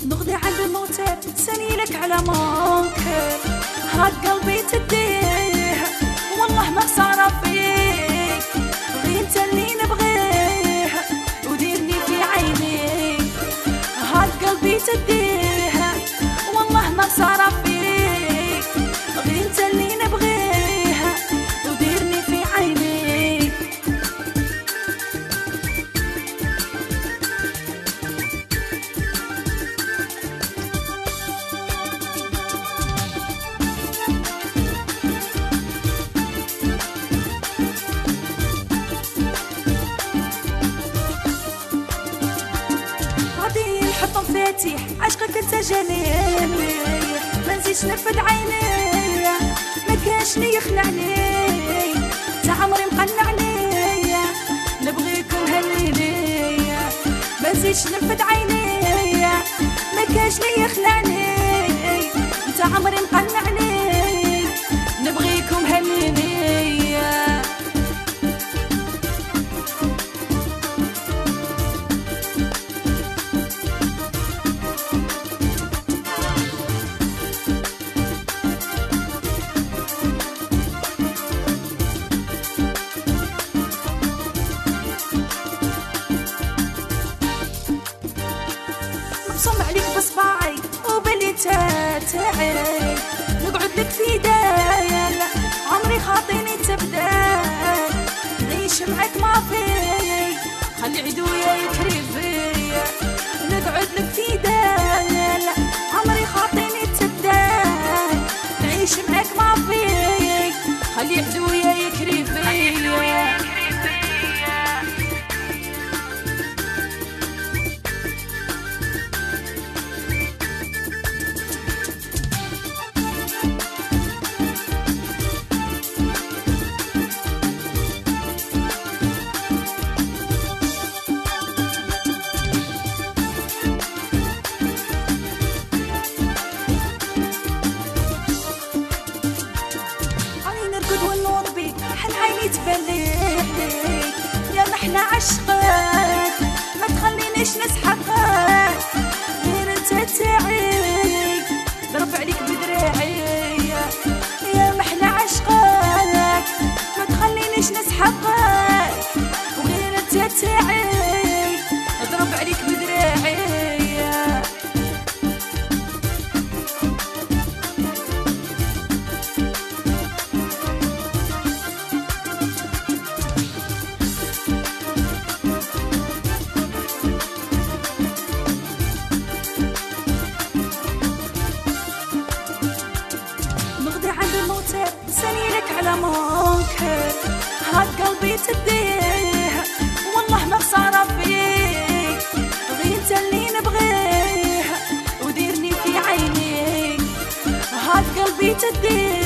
نغدي عند الموتر سنيلك على منكر، هاد قلبي تديه والله ما خسارة فيك، غير انت اللي نبغيه وديرني في عيني. هاد قلبي تديه والله ما خسارة فيك، غير انت اللي نبغيه وديرني في عيني. الحب مفاتيح عشقك انت جاني، ما نزيدش نفد عيني، ما كاش لي يخلعني، تا عمري مقنعني، نبغيكم هليلي، ما نزيدش نفد عيني، ما كاش لي يخلعني، تا عمري مقنعني، نبغيكم هليلي. مبصم عليك بصباعي وبلي تاتعي، نقعد لك في دايل عمري خاطيني تبدال، نعيش معاك ما في خلي عدويا يكري فيا، نقعد لك في دايل عمري خاطيني تبدال، نعيش معاك ما في خلي عدويا يكري فيا. تبليك يا محنا عشقك ما تخلينيش نسحقك، غير انت تعيك ضرب عليك بدراعي، يا محنا عشقك ما تخلينيش نسحقك، وغير انت تعيك ضرب عليك بدراعي. سنيلك على منكر، هاد قلبي تديه والله ما خسارة فيك، غير انت اللي نبغيه وديرني في عيني. هاد قلبي تديه